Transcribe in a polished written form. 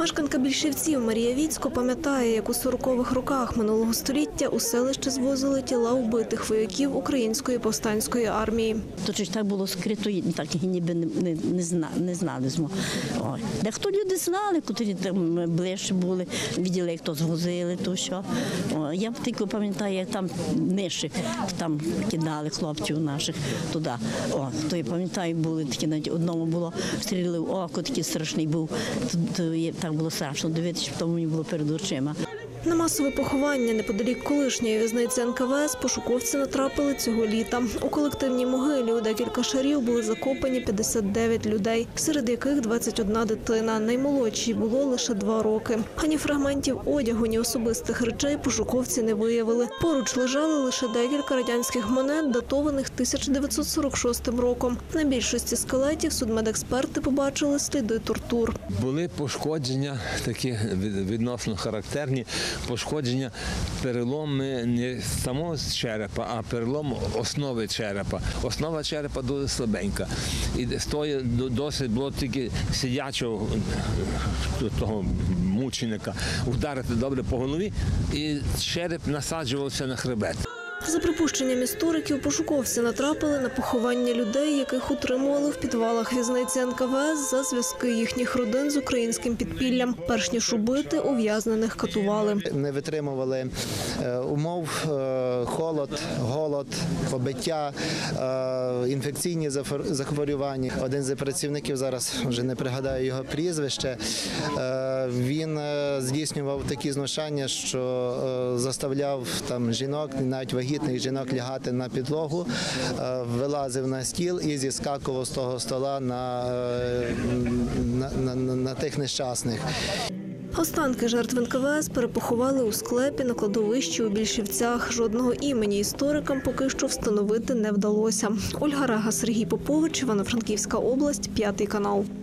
Мешканка Більшівців Марія Віцько пам'ятає, як у 40-х роках минулого століття у селище звозили тіла вбитих вояків Української повстанської армії. То щось так було скрито, так ніби не знали. Дехто люди знали, котрі там ближче були, бачили, як то звозили, то що. Я тільки пам'ятаю, як там нижче, там кидали хлопців наших туди. То я пам'ятаю, були такі, навіть одному було, стріли в око, такий страшний був. Так було страшно дивитися, що мені було перед очима. На масове поховання неподалік колишньої в'язниці НКВС пошуковці натрапили цього літа. У колективній могилі у декілька шарів були закопані 59 людей, серед яких 21 дитина. Наймолодшій було лише 2 роки. Ані фрагментів одягу, ні особистих речей пошуковці не виявили. Поруч лежали лише декілька радянських монет, датованих 1946 роком. На більшості скелетів судмедексперти побачили сліди тортур. Були пошкодження, такі відносно характерні, пошкодження, переломи не самого черепа, а перелом основи черепа. Основа черепа дуже слабенька. І досить було тільки сидячого того мученика вдарити добре по голові, і череп насаджувався на хребет. За припущенням істориків, пошуковці натрапили на поховання людей, яких утримували в підвалах в'язниці НКВС за зв'язки їхніх родин з українським підпіллям. Перш ніж убити, ув'язнених катували. Не витримували умов, холод, голод, побиття, інфекційні захворювання. Один з працівників, зараз вже не пригадаю його прізвище, він здійснював такі знущання, що заставляв там жінок, навіть вагітних жінок, лягати на підлогу, вилазив на стіл і зіскакував з того стола на тих нещасних. Останки жертв НКВС перепоховали у склепі на кладовищі у Більшівцях. Жодного імені історикам поки що встановити не вдалося. Ольга Рега, Сергій Попович, Івано-Франківська область, 5 канал.